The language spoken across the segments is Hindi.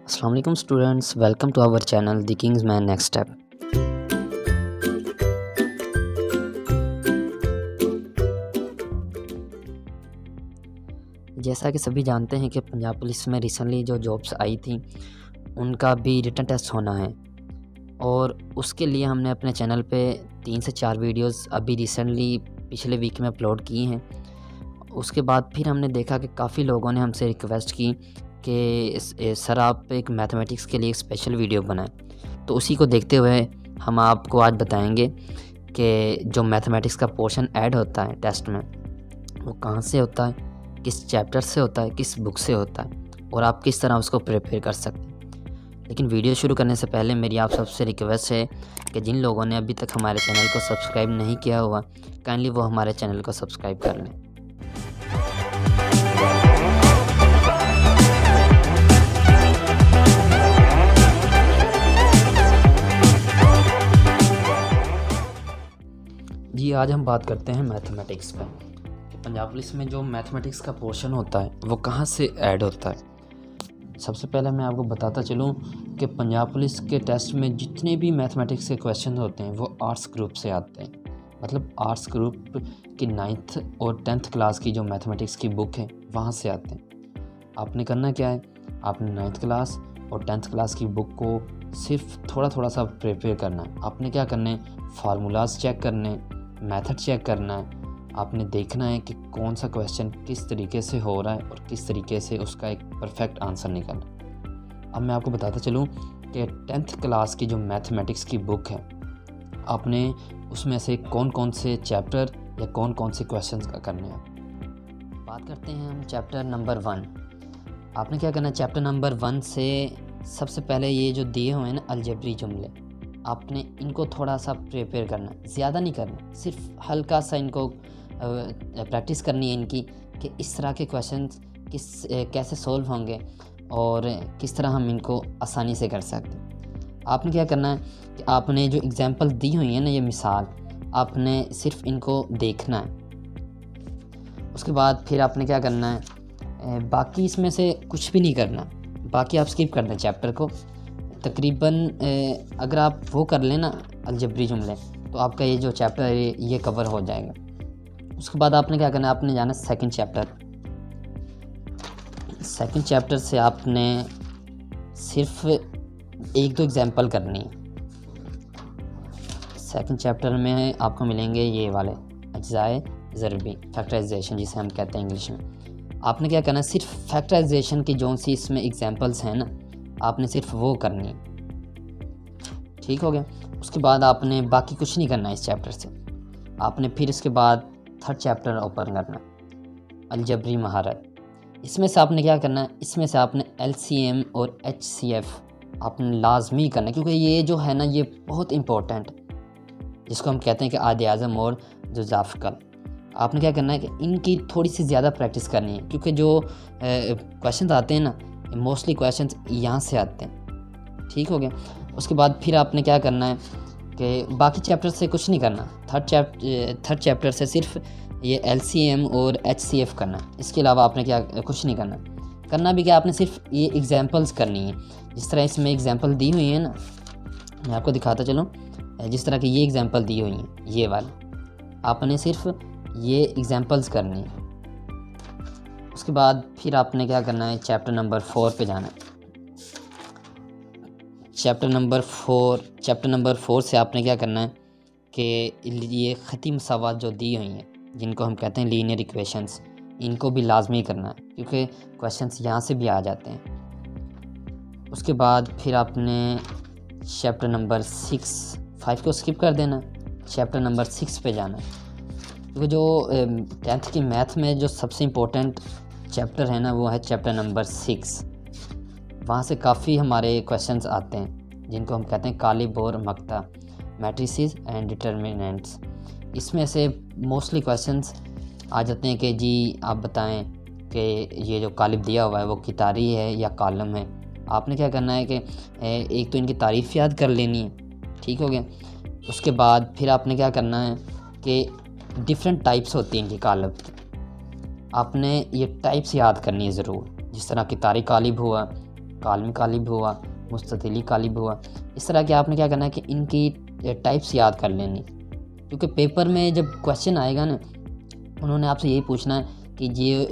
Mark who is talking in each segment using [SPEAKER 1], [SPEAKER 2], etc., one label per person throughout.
[SPEAKER 1] अस्सलाम वालेकुम students, welcome to our channel the kings man next step. जैसा कि सभी जानते हैं कि पंजाब पुलिस में रिसेंटली जो जॉब्स आई थी उनका भी रिटन टेस्ट होना है और उसके लिए हमने अपने चैनल पे 3 से 4 वीडियोस अभी रिसेंटली पिछले वीक में अपलोड किए हैं। उसके बाद फिर हमने देखा कि काफ़ी लोगों ने हमसे रिक्वेस्ट की कि सर आप एक मैथमेटिक्स के लिए एक स्पेशल वीडियो बनाएं। तो उसी को देखते हुए हम आपको आज बताएंगे कि जो मैथमेटिक्स का पोर्शन ऐड होता है टेस्ट में वो कहाँ से होता है, किस चैप्टर से होता है, किस बुक से होता है और आप किस तरह उसको प्रिपेयर कर सकते हैं। लेकिन वीडियो शुरू करने से पहले मेरी आप सबसे रिक्वेस्ट है कि जिन लोगों ने अभी तक हमारे चैनल को सब्सक्राइब नहीं किया हुआ काइंडली वो हमारे चैनल को सब्सक्राइब कर लें। जी आज हम बात करते हैं मैथमेटिक्स पर कि पंजाब पुलिस में जो मैथमेटिक्स का पोर्शन होता है वो कहाँ से ऐड होता है। सबसे पहले मैं आपको बताता चलूँ कि पंजाब पुलिस के टेस्ट में जितने भी मैथमेटिक्स के क्वेश्चन होते हैं वो आर्ट्स ग्रुप से आते हैं। मतलब आर्ट्स ग्रुप की 9th और 10th क्लास की जो मैथमेटिक्स की बुक है वहाँ से आते हैं। आपने करना क्या है, आपने 9th क्लास और 10th क्लास की बुक को सिर्फ थोड़ा सा प्रिपेयर करना है। आपने क्या करना है, फार्मूलाज चेक करने, मेथड चेक करना है। आपने देखना है कि कौन सा क्वेश्चन किस तरीके से हो रहा है और किस तरीके से उसका एक परफेक्ट आंसर निकलना। अब मैं आपको बताता चलूँ कि 10th क्लास की जो मैथमेटिक्स की बुक है आपने उसमें से कौन कौन से चैप्टर या कौन कौन से क्वेश्चन का करने हैं। बात करते हैं हम चैप्टर नंबर 1। आपने क्या करना है, चैप्टर नंबर 1 से सबसे पहले ये जो दिए हुए हैं ना अलजेब्री जुमले, आपने इनको थोड़ा सा प्रिपेयर करना है, ज़्यादा नहीं करना, सिर्फ हल्का सा इनको प्रैक्टिस करनी है इनकी कि इस तरह के क्वेश्चंस कैसे सॉल्व होंगे और किस तरह हम इनको आसानी से कर सकते हैं। आपने क्या करना है कि आपने जो एग्जांपल दी हुई है ना, ये मिसाल, आपने सिर्फ इनको देखना है। उसके बाद फिर आपने क्या करना है, बाकी इसमें से कुछ भी नहीं करना, बाकी आप स्किप कर दें चैप्टर को। तकरीबन अगर आप वो कर लें ना अलजेब्री जुमले तो आपका ये जो चैप्टर है ये कवर हो जाएगा। उसके बाद आपने क्या करना है, आपने जाना सेकंड चैप्टर से आपने सिर्फ 1-2 एग्जांपल करनी है। सेकंड चैप्टर में आपको मिलेंगे ये वाले अज्जाए ज़रबी, फैक्टराइजेशन जिसे हम कहते हैं इंग्लिश में। आपने क्या करना है, सिर्फ फैक्टराइजेशन की जो सी इसमें एग्जांपल्स हैं ना आपने सिर्फ वो करनी है। ठीक हो गया। उसके बाद आपने बाकी कुछ नहीं करना है इस चैप्टर से। आपने फिर इसके बाद 3rd चैप्टर ओपन करना, अलजबरी महारत। इसमें से आपने क्या करना है, इसमें से आपने LCM और HCF आपने लाजमी करना है, क्योंकि ये जो है ना ये बहुत इंपॉर्टेंट, जिसको हम कहते हैं कि आदि आज़म और जुज़ाफ़कल। आपने क्या करना है कि इनकी थोड़ी सी ज़्यादा प्रैक्टिस करनी है, क्योंकि जो क्वेश्चन आते हैं ना मोस्टली क्वेश्चंस यहाँ से आते हैं। ठीक हो गया। उसके बाद फिर आपने क्या करना है कि बाकी चैप्टर से कुछ नहीं करना, 3rd चैप्टर से सिर्फ ये LCM और HCF करना। इसके अलावा आपने क्या कुछ नहीं करना भी क्या, आपने सिर्फ ये एग्जांपल्स करनी है। जिस तरह इसमें एग्जांपल दी हुई है ना, मैं आपको दिखाता चलूँ, जिस तरह की ये एग्जांपल दी हुई हैं ये वाली, आपने सिर्फ ये एग्जांपल्स करनी है। उसके बाद फिर आपने क्या करना है, चैप्टर नंबर 4 पे जाना है। चैप्टर नंबर 4 से आपने क्या करना है कि ये ख़ती मसावात जो दी हुई हैं जिनको हम कहते हैं लीनियर इक्वेशंस, इनको भी लाजमी करना है क्योंकि क्वेश्चंस यहाँ से भी आ जाते हैं। उसके बाद फिर आपने चैप्टर नंबर 5 को स्किप कर देना, चैप्टर नंबर 6 पे जाना है। क्योंकि जो 10th की मैथ में जो सबसे इम्पोर्टेंट चैप्टर है ना वो है चैप्टर नंबर 6। वहाँ से काफ़ी हमारे क्वेश्चंस आते हैं जिनको हम कहते हैं कालिब और मक्ता, मैट्रिसेस एंड डिटर्मिनेंट्स। इसमें से मोस्टली क्वेश्चंस आ जाते हैं कि जी आप बताएं कि ये जो कालिब दिया हुआ है वो कितारी है या कॉलम है। आपने क्या करना है कि एक तो इनकी तारीफ़ याद कर लेनी है। ठीक हो गया। उसके बाद फिर आपने क्या करना है कि डिफरेंट टाइप्स होती हैं इनकी कालिब की, आपने ये टाइप्स याद करनी है ज़रूर। जिस तरह कितारी कालिब हुआ, कालमी कालिब हुआ, मुस्ततिली कालिब हुआ। इस तरह के आपने क्या करना है कि इनकी टाइप्स याद कर लेनी, क्योंकि पेपर में जब क्वेश्चन आएगा ना, उन्होंने आपसे यही पूछना है कि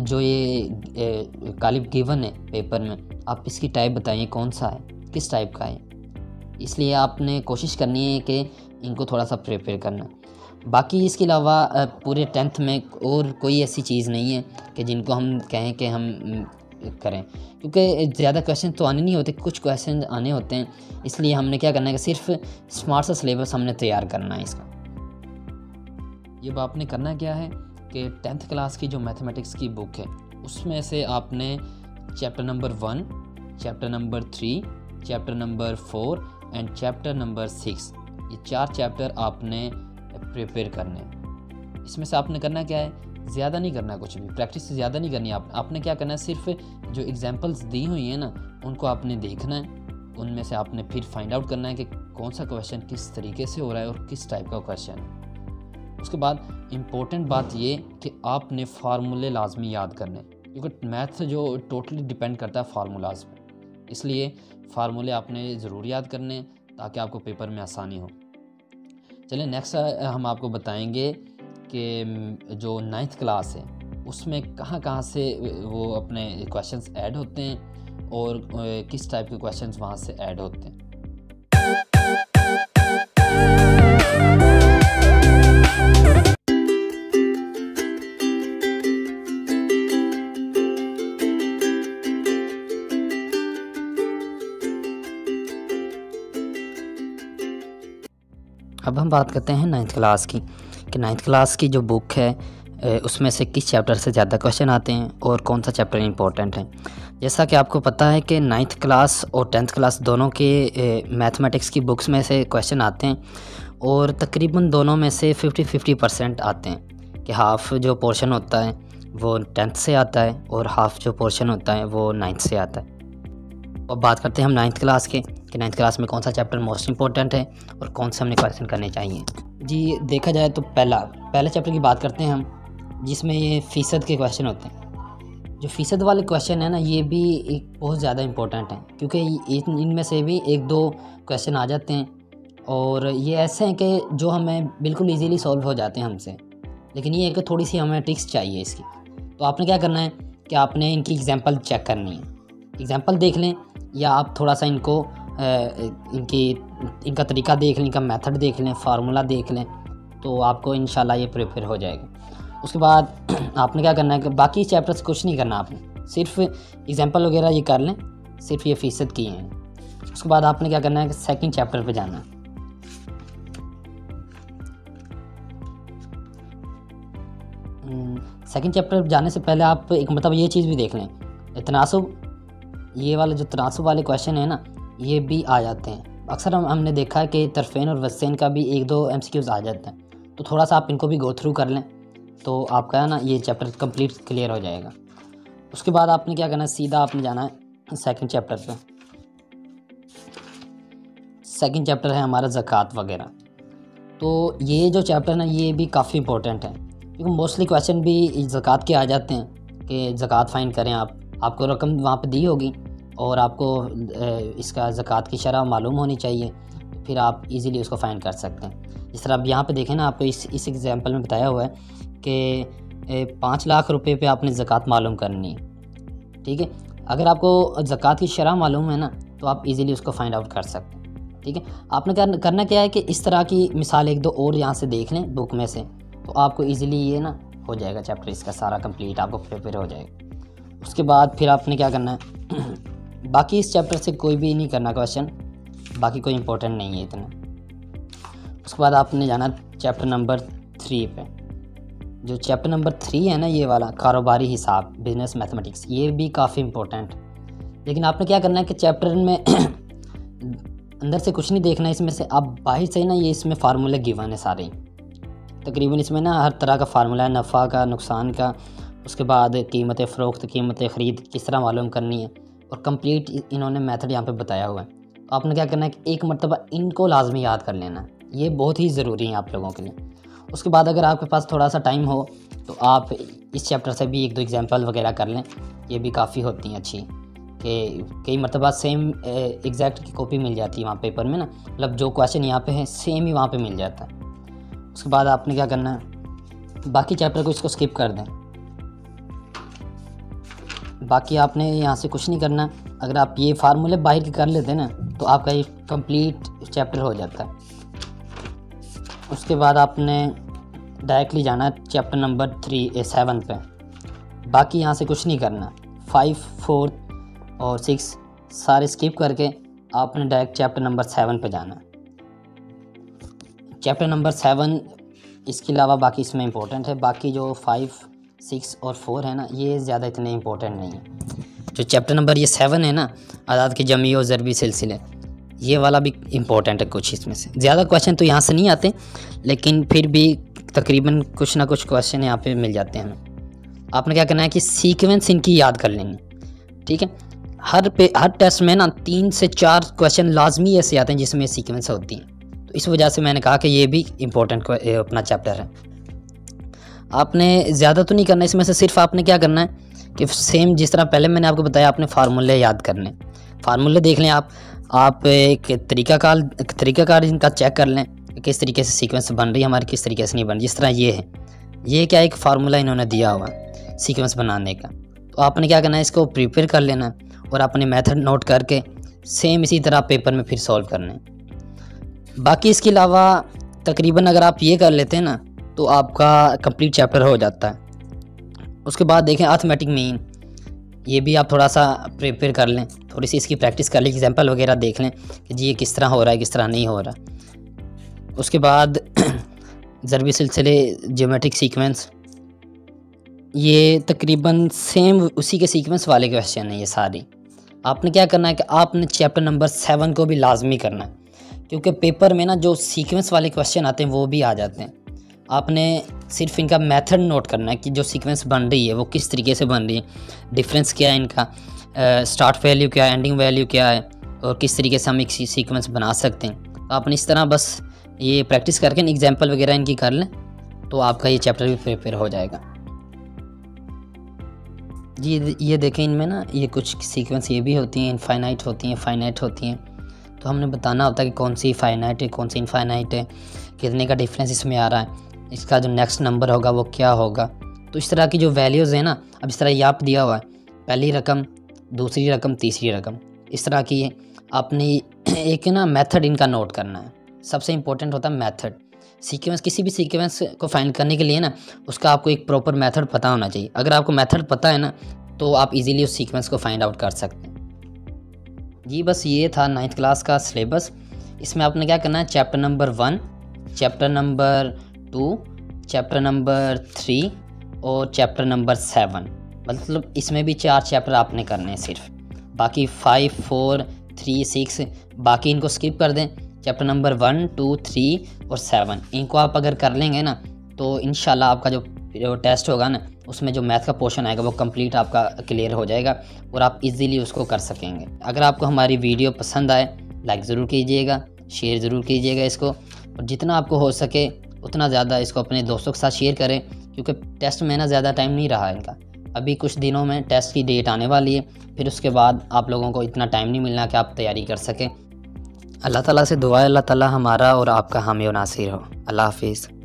[SPEAKER 1] ये कालिब गिवन है पेपर में, आप इसकी टाइप बताइए कौन सा है, किस टाइप का है। इसलिए आपने कोशिश करनी है कि इनको थोड़ा सा प्रिपेयर करना। बाकी इसके अलावा पूरे 10th में और कोई ऐसी चीज़ नहीं है कि जिनको हम कहें कि हम करें, क्योंकि ज़्यादा क्वेश्चन तो आने नहीं होते, कुछ क्वेश्चन आने होते हैं। इसलिए हमने क्या करना है कि सिर्फ स्मार्ट सा सिलेबस हमने तैयार करना है इसका। ये आपने करना क्या है कि 10th क्लास की जो मैथमेटिक्स की बुक है उसमें से आपने chapter number 1, chapter number 3, chapter number 4 and chapter number 6, ये 4 चैप्टर आपने प्रिपेयर करने। इसमें से आपने करना क्या है, ज़्यादा नहीं करना, कुछ भी प्रैक्टिस से ज़्यादा नहीं करनी। आपने क्या करना है, सिर्फ जो एग्जांपल्स दी हुई हैं ना उनको आपने देखना है, उनमें से आपने फिर फाइंड आउट करना है कि कौन सा क्वेश्चन किस तरीके से हो रहा है और किस टाइप का क्वेश्चन है। उसके बाद इम्पोर्टेंट बात ये कि आपने फार्मूले लाजमी याद करने, क्योंकि मैथ जो टोटली डिपेंड करता है फार्मूलाज पर, इसलिए फार्मूले आपने ज़रूर याद करने ताकि आपको पेपर में आसानी हो। चलिए नेक्स्ट हम आपको बताएंगे कि जो 9th क्लास है उसमें कहाँ कहाँ से वो अपने क्वेश्चंस ऐड होते हैं और किस टाइप के क्वेश्चंस वहाँ से ऐड होते हैं। अब हम बात करते हैं 9th क्लास की, कि 9th क्लास की जो बुक है उसमें से किस चैप्टर से ज़्यादा क्वेश्चन आते हैं और कौन सा चैप्टर इंपॉर्टेंट है। जैसा कि आपको पता है कि 9th क्लास और 10th क्लास दोनों के मैथमेटिक्स की बुक्स में से क्वेश्चन आते हैं और तकरीबन दोनों में से 50-50% आते हैं, कि हाफ़ जो पोर्शन होता है वो 10th से आता है और हाफ़ जो पोर्शन होता है वो 9th से आता है। अब बात करते हैं हम 9th क्लास के, कि 9th क्लास में कौन सा चैप्टर मोस्ट इंपॉर्टेंट है और कौन से हमने क्वेश्चन करने चाहिए। जी देखा जाए तो पहले चैप्टर की बात करते हैं हम, जिसमें ये फ़ीसद के क्वेश्चन होते हैं। जो फ़ीसद वाले क्वेश्चन है ना, ये भी एक बहुत ज़्यादा इंपॉर्टेंट है, क्योंकि इनमें से भी 1-2 क्वेश्चन आ जाते हैं और ये ऐसे हैं कि जो हमें बिल्कुल ईजीली सॉल्व हो जाते हैं हमसे, लेकिन ये है कि थोड़ी सी हमें ट्रिक्स चाहिए इसकी। तो आपने क्या करना है कि आपने इनकी एग्जांपल चेक करनी है, एग्जांपल देख लें या आप थोड़ा सा इनको इनका तरीका देख लें, इनका मेथड देख लें, फार्मूला देख लें, तो आपको इंशाल्लाह ये प्रिपेयर हो जाएगा। उसके बाद आपने क्या करना है कि बाकी चैप्टर से कुछ नहीं करना, आपने सिर्फ एग्जांपल वगैरह ये कर लें, सिर्फ ये फ़ीसद की हैं। उसके बाद आपने क्या करना है कि सेकंड चैप्टर पे जाना है। सेकंड चैप्टर जाने से पहले आप एक मतलब ये चीज़ भी देख लें, तनासुब, ये वाला जो तनासुब वाले क्वेश्चन है ना, ये भी आ जाते हैं अक्सर। हमने देखा है कि तरफ़ेन और वस्सैन का भी 1-2 MCQs आ जाते हैं, तो थोड़ा सा आप इनको भी गो थ्रू कर लें तो आपका ना ये चैप्टर कंप्लीट क्लियर हो जाएगा। उसके बाद आपने क्या करना है, सीधा आपने जाना है सेकंड चैप्टर पे। सेकंड चैप्टर है हमारा ज़कात वगैरह। तो ये जो चैप्टर ना, ये भी काफ़ी इंपॉर्टेंट है, क्योंकि मोस्टली क्वेश्चन भी ज़कात के आ जाते हैं कि ज़कात फ़ाइंड करें। आपको रकम वहाँ पे दी होगी और आपको इसका ज़कात की शरह मालूम होनी चाहिए, फिर आप इजीली उसको फाइंड कर सकते हैं। जिस तरह आप यहाँ पे देखें ना, आपको इस एग्जांपल में बताया हुआ है कि 5 लाख रुपए पे आपने ज़कात मालूम करनी है, ठीक है। अगर आपको ज़कात की शरह मालूम है ना, तो आप इजीली उसको फाइंड आउट कर सकते हैं, ठीक है। आपने करना क्या है कि इस तरह की मिसाल 1-2 और यहाँ से देख लें बुक में से, तो आपको ईज़िली ये ना हो जाएगा चैप्टर इसका सारा कंप्लीट, आपको प्रिपेयर हो जाएगा। उसके बाद फिर आपने क्या करना है बाकी इस चैप्टर से कोई भी नहीं करना क्वेश्चन, बाकी कोई इंपॉर्टेंट नहीं है इतना। उसके बाद आपने जाना चैप्टर नंबर 3 पे। जो चैप्टर नंबर 3 है ना, ये वाला कारोबारी हिसाब, बिजनेस मैथमेटिक्स, ये भी काफ़ी इंपॉर्टेंट। लेकिन आपने क्या करना है कि चैप्टर में अंदर से कुछ नहीं देखना, इसमें से आप बाहर से ना ये इसमें फार्मूले गिवन है सारे, तकरीबन इसमें ना हर तरह का फार्मूला है, नफ़ा का, नुकसान का। उसके बाद कीमत फ़रोख्त, कीमत ख़रीद किस तरह मालूम करनी है, और कंप्लीट इन्होंने मेथड यहाँ पे बताया हुआ है। तो आपने क्या करना है कि एक मरतबा इनको लाजमी याद कर लेना, ये बहुत ही ज़रूरी है आप लोगों के लिए। उसके बाद अगर आपके पास थोड़ा सा टाइम हो तो आप इस चैप्टर से भी 1-2 एग्जांपल वगैरह कर लें, ये भी काफ़ी होती हैं अच्छी। कि कई मरतबा सेम एग्जैक्ट की कॉपी मिल जाती है वहाँ पेपर में ना, मतलब जो क्वेश्चन यहाँ पे है सेम ही वहाँ पे मिल जाता है। उसके बाद आपने क्या करना है, बाकी चैप्टर को इसको स्किप कर दें। बाकी आपने यहाँ से कुछ नहीं करना। अगर आप ये फार्मूले बाहर के कर लेते हैं ना तो आपका ये कंप्लीट चैप्टर हो जाता है। उसके बाद आपने डायरेक्टली जाना है चैप्टर नंबर 7 पे। बाकी यहाँ से कुछ नहीं करना। 5, 4 और 6 सारे स्किप करके आपने डायरेक्ट चैप्टर नंबर 7 पे जाना है। चैप्टर नंबर 7 इसके अलावा बाकी इसमें इंपॉर्टेंट है। बाकी जो 5, 6 और 4 है ना, ये ज़्यादा इतने इंपॉर्टेंट नहीं है। जो चैप्टर नंबर ये 7 है ना, आदाद के जमी और ज़रबी सिलसिले, ये वाला भी इम्पोर्टेंट है। कुछ इसमें से ज़्यादा क्वेश्चन तो यहाँ से नहीं आते, लेकिन फिर भी तकरीबन कुछ ना कुछ क्वेश्चन यहाँ पे मिल जाते हैं। आपने क्या करना है कि सीक्वेंस इनकी याद कर लेनी, ठीक है। हर टेस्ट में ना 3 से 4 क्वेश्चन लाजमी ऐसे आते हैं जिसमें सीक्वेंस होती हैं, तो इस वजह से मैंने कहा कि ये भी इम्पोर्टेंट अपना चैप्टर है। आपने ज़्यादा तो नहीं करना इसमें से, सिर्फ आपने क्या करना है कि सेम जिस तरह पहले मैंने आपको बताया, आपने फार्मूले याद करने। फार्मूले देख लें आप एक तरीक़ाकार इनका चेक कर लें कि किस तरीके से सीक्वेंस बन रही है हमारी, किस तरीके से नहीं बन रही। जिस तरह ये है, ये क्या एक फार्मूला इन्होंने दिया हुआ है सीक्वेंस बनाने का, तो आपने क्या करना है, इसको प्रिपेयर कर लेना है और अपने मेथड नोट करके सेम इसी तरह पेपर में फिर सॉल्व करना है। बाकी इसके अलावा तकरीबन अगर आप ये कर लेते हैं ना तो आपका कंप्लीट चैप्टर हो जाता है। उसके बाद देखें अर्थमेटिक मीन, ये भी आप थोड़ा सा प्रिपेयर कर लें, थोड़ी सी इसकी प्रैक्टिस कर लें, एग्जांपल वगैरह देख लें कि जी ये किस तरह हो रहा है, किस तरह नहीं हो रहा। उसके बाद ज़रबी सिलसिले, ज्योमेट्रिक सीक्वेंस, ये तकरीबन सेम उसी के सीक्वेंस वाले क्वेश्चन हैं ये सारी। आपने क्या करना है कि आपने चैप्टर नंबर 7 को भी लाजमी करना है, क्योंकि पेपर में ना जो सीक्वेंस वाले क्वेश्चन आते हैं वो भी आ जाते हैं। आपने सिर्फ इनका मेथड नोट करना है कि जो सीक्वेंस बन रही है वो किस तरीके से बन रही है, डिफरेंस क्या है इनका, स्टार्ट वैल्यू क्या है, एंडिंग वैल्यू क्या है, और किस तरीके से हम एक सीक्वेंस बना सकते हैं। तो आपने इस तरह बस ये प्रैक्टिस करके एग्जांपल वगैरह इनकी कर लें तो आपका ये चैप्टर भी प्रिपेयर हो जाएगा। जी ये देखें, इनमें ना ये कुछ सीक्वेंस ये भी होती हैं, इनफाइनाइट होती हैं, फाइनाइट होती हैं, तो हमने बताना होता है कि कौन सी फाइनाइट है, कौन सी इनफाइनाइट है, कितने का डिफरेंस इसमें आ रहा है, इसका जो नेक्स्ट नंबर होगा वो क्या होगा। तो इस तरह की जो वैल्यूज़ हैं ना, अब इस तरह याप दिया हुआ है, पहली रकम, दूसरी रकम, तीसरी रकम, इस तरह की है। आपने एक ना मेथड इनका नोट करना है, सबसे इंपॉर्टेंट होता है मेथड। सीक्वेंस, किसी भी सीक्वेंस को फाइंड करने के लिए ना उसका आपको एक प्रॉपर मेथड पता होना चाहिए। अगर आपको मेथड पता है ना तो आप इजीली उस सीक्वेंस को फाइंड आउट कर सकते हैं। जी बस ये था 9th क्लास का सिलेबस। इसमें आपने क्या करना है, chapter number 1, chapter number 2, chapter number 3 और चैप्टर नंबर 7, मतलब इसमें भी 4 चैप्टर आपने करने हैं सिर्फ। बाकी 5, 4, 3, 6 बाकी इनको स्किप कर दें। चैप्टर नंबर 1, 2, 3 और 7 इनको आप अगर कर लेंगे ना तो इंशाल्लाह आपका जो टेस्ट होगा ना उसमें जो मैथ का पोर्शन आएगा वो कंप्लीट आपका क्लियर हो जाएगा और आप इजीली उसको कर सकेंगे। अगर आपको हमारी वीडियो पसंद आए लाइक ज़रूर कीजिएगा, शेयर ज़रूर कीजिएगा इसको, और जितना आपको हो सके उतना ज़्यादा इसको अपने दोस्तों के साथ शेयर करें, क्योंकि टेस्ट में ना ज़्यादा टाइम नहीं रहा इनका। अभी कुछ दिनों में टेस्ट की डेट आने वाली है, फिर उसके बाद आप लोगों को इतना टाइम नहीं मिलना कि आप तैयारी कर सकें। अल्लाह ताला से दुआ है, अल्लाह ताला हमारा और आपका हामी और नासिर हो। अल्लाह हाफिज़।